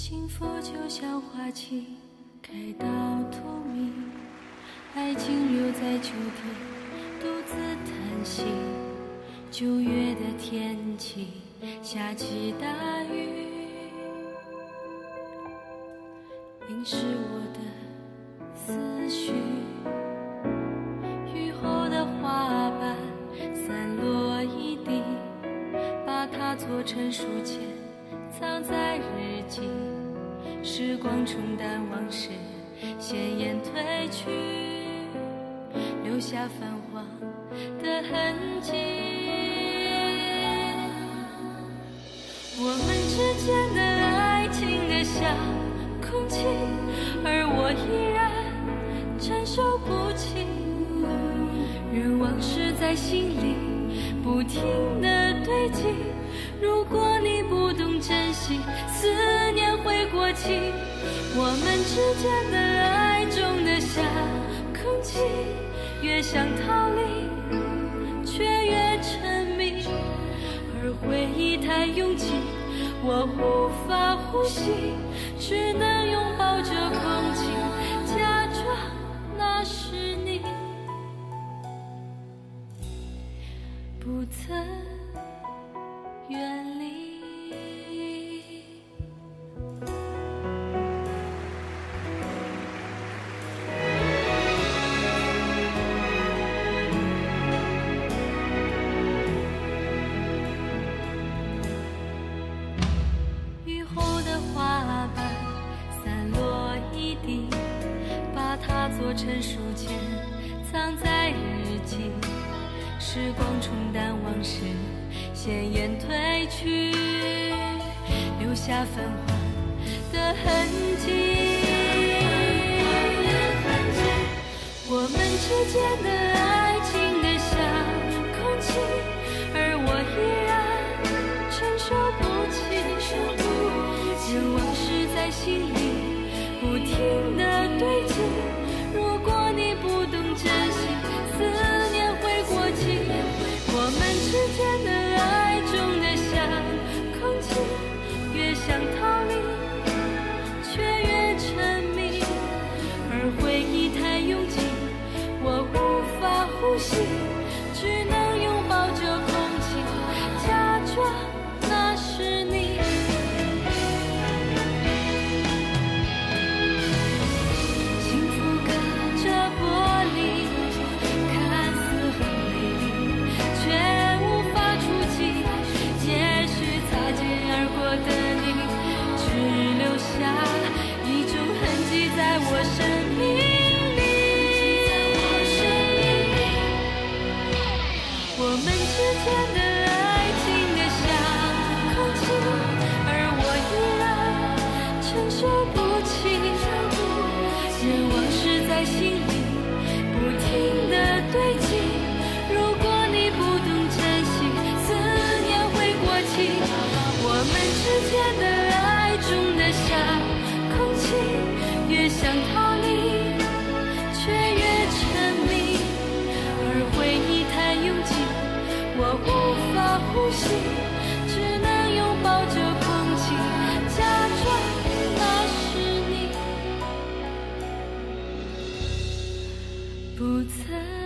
幸福就像花期开到荼蘼，爱情留在秋天独自叹息。9月的天气下起大雨，淋湿我的思绪。雨后的花瓣散落一地，把它做成书签藏在日记。时光冲淡往事，鲜艳褪去，留下泛黄的痕迹。我们之间的爱情的像空气，而我依然承受不起。任往事在心里不停地堆积，如果你不懂珍惜，思念会过期。我们之间的爱重得像空气，越想逃离却越沉迷，而回忆太拥挤，我无法呼吸，只能拥抱着空气，假装那是你，不曾远离。雨后的花瓣散落一地，把它做成书签藏在日记。时光冲淡往事，鲜艳褪去，留下泛黄的痕迹。我们之间的爱情的像空气，而我依然承受不起。任往事在心里不停地堆积，如果你不懂珍惜，思念会过期。我们之间的爱重得像空气，越想逃离却越沉迷，而回忆太拥挤，我无法呼吸，只能拥抱着空气，假装那是你。在我生命里，我们之间的爱情的像空气，而我依然承受不起。任往事在心里不停地堆积，如果你不懂珍惜，思念会过期。我们之间的爱重得像空气，越想逃离却越沉迷，而回忆太拥挤，我无法呼吸，只能拥抱着空气，假装那是你，不曾